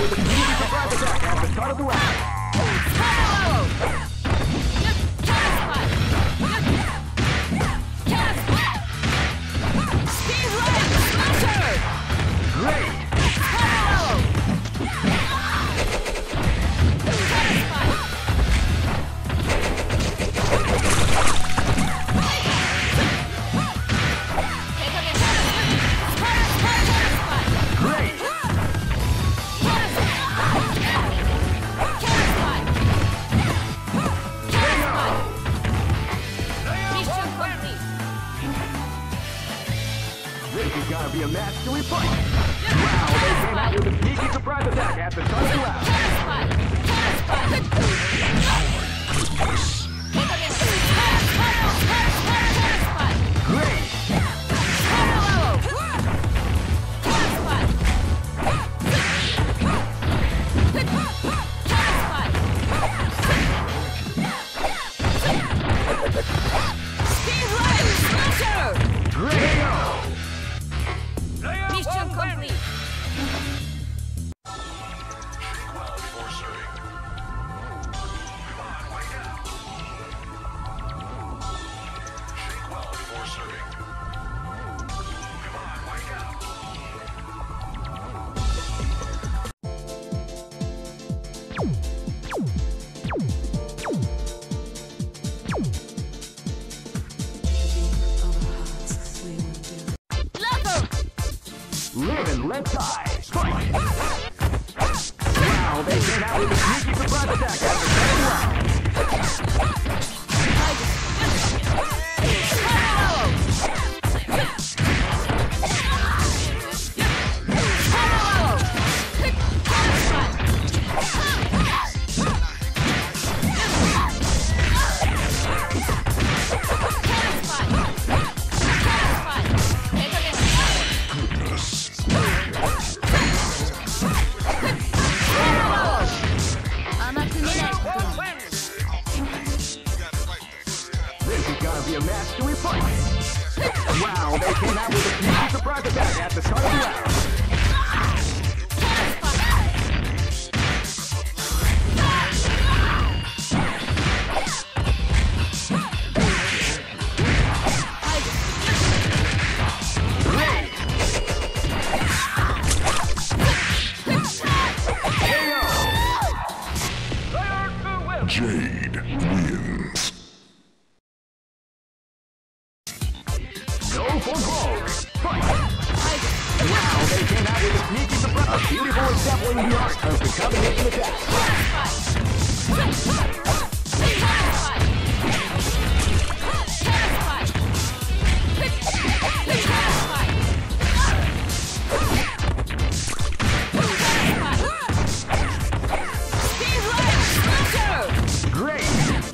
with a sneaky surprise attack at the start of the round. Great! Gotta be a match to replay. Wow, they came out with a sneaky surprise attack at the start of the round. Great! Live and let die. Fight! Wow, they came out with a sneaky surprise attack at the second round. Be a match to replace. Wow, they came out with a sneaky surprise attack at the start of the round. Jade wins. Go for gold! Fight! Wow, they came out with a sneaky surprise. A beautiful example in the art of the combination attack. Great!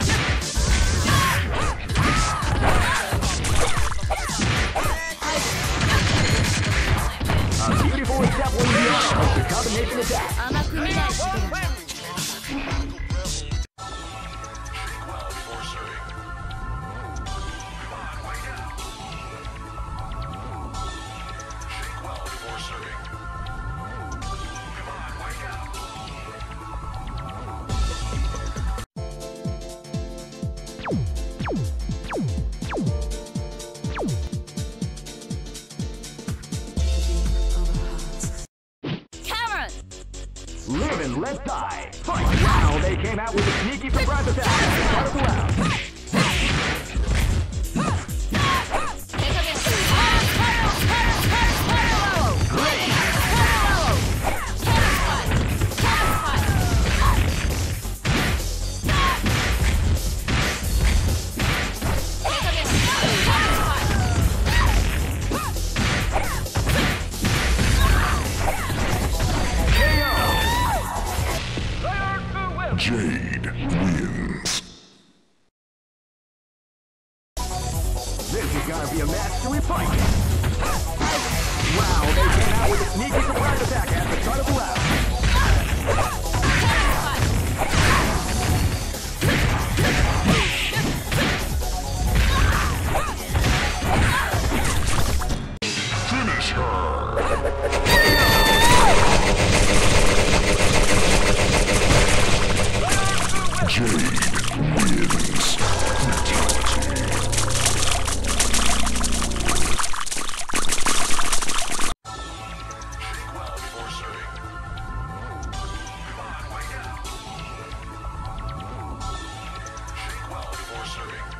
A beautiful example in the art of the combination attack. Live and let die. Fight! Wow, they came out with a sneaky surprise attack at the start of the round. Great! Jade wins. serving.